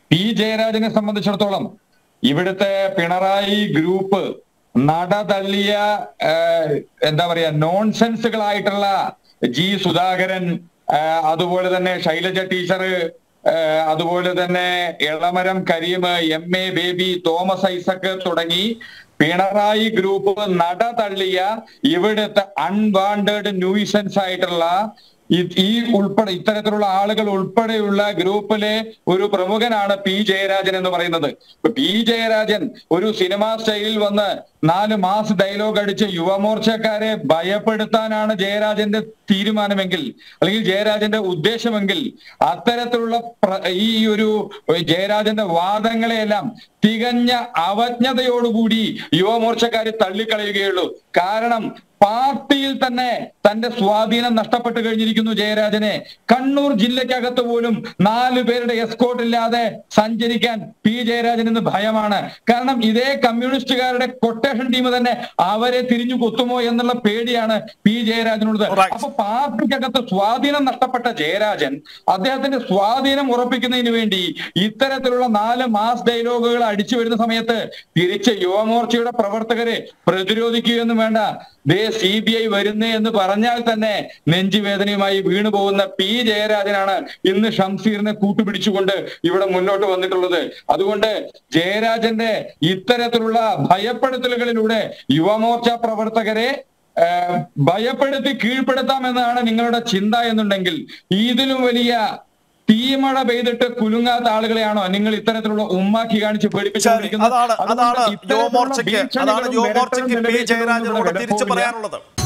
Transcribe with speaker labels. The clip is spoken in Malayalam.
Speaker 1: പി ജയരാജനെ സംബന്ധിച്ചിടത്തോളം ഇവിടുത്തെ പിണറായി ഗ്രൂപ്പ് നടതള്ളിയ എന്താ പറയാ നോൺസെൻസുകളായിട്ടുള്ള ജി സുധാകരൻ, അതുപോലെ തന്നെ ശൈലജ ടീച്ചർ, അതുപോലെ തന്നെ എളമരം കരീം, MA ബേബി, തോമസ് ഐസക് തുടങ്ങി പിണറായി ഗ്രൂപ്പ് നടതള്ളിയ ഇവിടുത്തെ അൺവാണ്ടഡ് ന്യൂസൻസ് ആയിട്ടുള്ള ഈ ഉൾപ്പെടെ ഇത്തരത്തിലുള്ള ആളുകൾ ഉൾപ്പെടെയുള്ള ഗ്രൂപ്പിലെ ഒരു പ്രമുഖനാണ് പി ജയരാജൻ എന്ന് പറയുന്നത്. പി ജയരാജൻ ഒരു സിനിമാ സ്റ്റൈലിൽ വന്ന് 4 മാസ് ഡയലോഗ് അടിച്ച് യുവമോർച്ചക്കാരെ ഭയപ്പെടുത്താനാണ് ജയരാജന്റെ തീരുമാനമെങ്കിൽ, അല്ലെങ്കിൽ ജയരാജന്റെ ഉദ്ദേശമെങ്കിൽ, അത്തരത്തിലുള്ള ഈ ഒരു ജയരാജന്റെ വാദങ്ങളെയെല്ലാം തികഞ്ഞ അവജ്ഞതയോടുകൂടി യുവമോർച്ചക്കാരെ തള്ളിക്കളയുകയുള്ളൂ. കാരണം പാർട്ടിയിൽ തന്നെ തന്റെ സ്വാധീനം നഷ്ടപ്പെട്ടു കഴിഞ്ഞിരിക്കുന്നു ജയരാജനെ. കണ്ണൂർ ജില്ലയ്ക്കകത്ത് പോലും 4 പേരുടെ എസ്കോർട്ട് ഇല്ലാതെ സഞ്ചരിക്കാൻ പി ജയരാജൻ ഇന്ന് ഭയമാണ്. കാരണം ഇതേ കമ്മ്യൂണിസ്റ്റുകാരുടെ കൊട്ടേഷൻ ടീം തന്നെ അവരെ തിരിഞ്ഞു കൊത്തുമോ എന്നുള്ള പേടിയാണ് പി ജയരാജനുള്ളത്. അപ്പൊ പാർട്ടിക്കകത്ത് സ്വാധീനം നഷ്ടപ്പെട്ട ജയരാജൻ അദ്ദേഹത്തിന്റെ സ്വാധീനം ഉറപ്പിക്കുന്നതിന് വേണ്ടി ഇത്തരത്തിലുള്ള 4 മാസ് ഡയലോഗുകൾ അടിച്ചു വരുന്ന സമയത്ത് തിരിച്ച് യുവമോർച്ചയുടെ പ്രവർത്തകരെ പ്രതിരോധിക്കുകയൊന്നും വേണ്ട, CBI വരുന്നേ എന്ന് പറഞ്ഞാൽ തന്നെ നെഞ്ചുവേദനയുമായി വീണു പോകുന്ന പി ജയരാജനാണ് ഇന്ന് ഷംസീറിനെ കൂട്ടുപിടിച്ചുകൊണ്ട് ഇവിടെ മുന്നോട്ട് വന്നിട്ടുള്ളത്. അതുകൊണ്ട് ജയരാജന്റെ ഇത്തരത്തിലുള്ള ഭയപ്പെടുത്തലുകളിലൂടെ യുവമോർച്ച പ്രവർത്തകരെ ഭയപ്പെടുത്തി കീഴ്പ്പെടുത്താമെന്നാണ് നിങ്ങളുടെ ചിന്ത എന്നുണ്ടെങ്കിൽ, ഇതിലും വലിയ തീമഴ പെയ്തിട്ട് കുലുങ്ങാത്ത ആളുകളെയാണോ നിങ്ങൾ ഇത്തരത്തിലുള്ള ഉമ്മാക്കി കാണിച്ച് പേടിപ്പിച്ചുകൊണ്ടിരിക്കുന്നത്?
Speaker 2: അതാണ് യുവമോർച്ചയ്ക്ക് പി ജയരാജനോട് തിരിച്ചു പറയാനുള്ളത്.